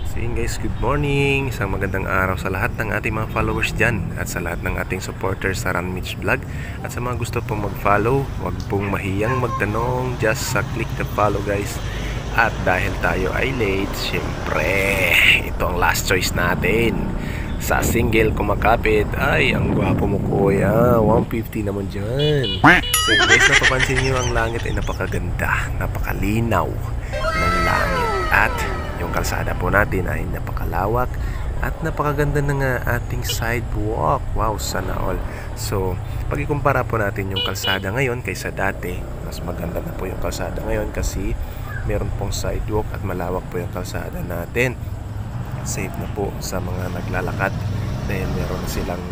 So yun guys, good morning. Isang magandang araw sa lahat ng ating mga followers dyan at sa lahat ng ating supporters sa Ran Mitch Vlog. At sa mga gusto pong mag-follow, huwag pong mahiyang magtanong, just click the follow guys. At dahil tayo ay late, syempre ito ang last choice natin. Sa single kumakapit, ay ang gwapo mo kuya, 150 naman dyan. So guys, napapansin nyo ang langit ay napakaganda, napakalinaw ng langit. At yung kalsada po natin ay napakalawak at napakaganda ng ating sidewalk. Wow, sana all. So, pag ikumpara po natin yung kalsada ngayon kaysa dati, mas maganda na po yung kalsada ngayon kasi meron pong sidewalk at malawak po yung kalsada natin. Safe na po sa mga naglalakad dahil meron na silang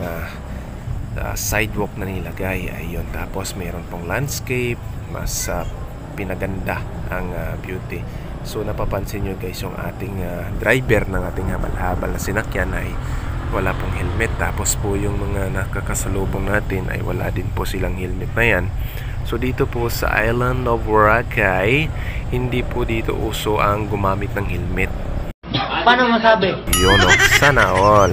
sidewalk na nilagay. Ayun, tapos meron pong landscape, mas pinaganda ang beauty. So napapansin nyo guys, yung ating driver ng ating habal-habal na sinakyan ay wala pong helmet. Tapos po yung mga nakakasalubong natin ay wala din po silang helmet na yan. So dito po sa Island of Boracay, hindi po dito uso ang gumamit ng helmet. Paano masabi? Yun o, sana all.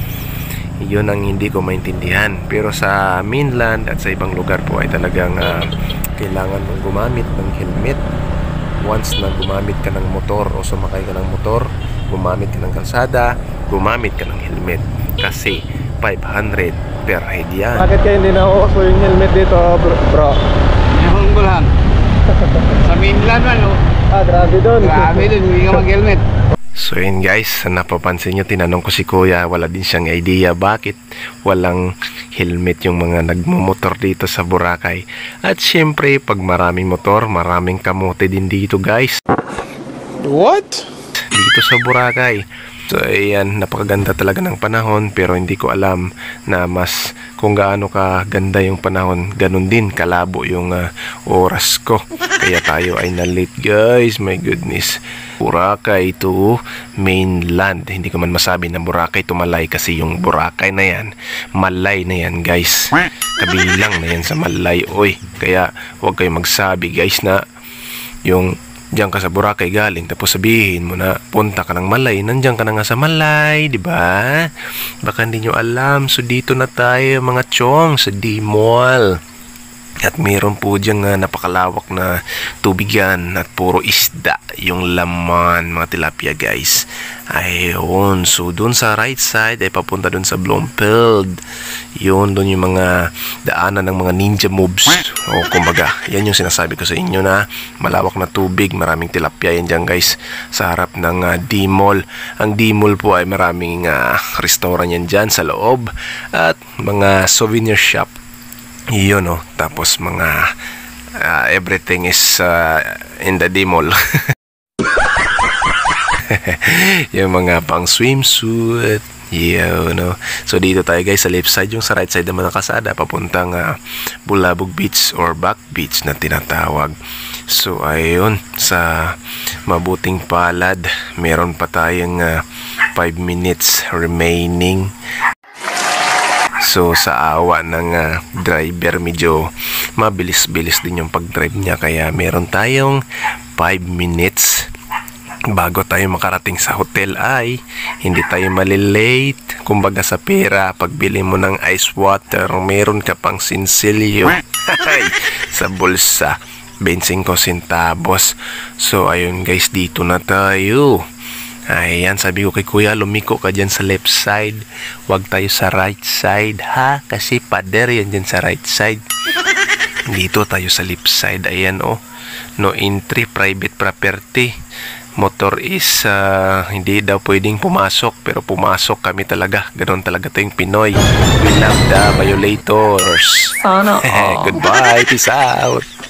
Yun ang hindi ko maintindihan. Pero sa mainland at sa ibang lugar po ay talagang kailangan mong gumamit ng helmet. Once na gumamit ka ng motor o sumakay ka ng motor, gumamit ka ng kalsada, gumamit ka ng helmet. Kasi 500 per head yan. Bakit kaya hindi na uso yung helmet dito, bro? Meron ko lang. Sa mainland man, no? Grabe doon. Grabe doon, hindi ka mag-helmet. So yun guys, napapansin nyo, tinanong ko si kuya, wala din siyang idea bakit walang helmet yung mga nagmumotor dito sa Boracay. At syempre, pag maraming motor, maraming kamote din dito guys. What? Dito sa Boracay. So ayan, napakaganda talaga ng panahon, pero hindi ko alam na mas kung gaano ka ganda yung panahon, ganun din kalabo yung oras ko. Kaya tayo ay na-late guys, my goodness. Boracay to mainland. Hindi ko man masabi na Boracay to Malay kasi yung Boracay na yan, Malay na yan guys. Kabilang na yan sa Malay, oy. Kaya huwag kayong magsabi guys na yung diyan ka sa Boracay galing tapos sabihin mo na punta ka ng Malay, nandiyan ka na nga sa Malay, di ba? Baka hindi nyo alam. So dito na tayo mga chong sa D-Mall. At meron po diyang napakalawak na tubigan at puro isda yung laman, mga tilapia guys. Ayun, so dun sa right side ay papunta dun sa Bloomfield. Yun, dun yung mga daanan ng mga ninja moves. O kumbaga, yan yung sinasabi ko sa inyo na malawak na tubig, maraming tilapia yan dyan guys sa harap ng D-Mall. Ang D-Mall po ay maraming restaurant yan dyan sa loob at mga souvenir shop. Yun o, tapos mga everything is in the D-Mall. Yung mga pang swimsuit, yun o. So dito tayo guys sa left side, yung sa right side naman ng kalsada papuntang Bulabog Beach or Back Beach na tinatawag. So ayun, sa mabuting palad meron pa tayong 5 minutes remaining. So sa awa ng driver, medyo mabilis-bilis din yung pag-drive niya, kaya meron tayong 5 minutes bago tayo makarating sa hotel. Ay hindi tayo malilate. Kumbaga sa pera, pagbili mo ng ice water, meron ka pang sinsilyo sa bulsa, 25 centavos. So ayun guys, dito na tayo. Ayan, sabi ko kay kuya, lumiko ka dyan sa left side, wag tayo sa right side ha, kasi pader yan dyan sa right side. Dito tayo sa left side. Ayan oh, no entry, private property. Motor is hindi daw pwedeng pumasok, pero pumasok kami talaga. Ganon talaga tayong Pinoy. We love the violators. Sana Goodbye, peace out.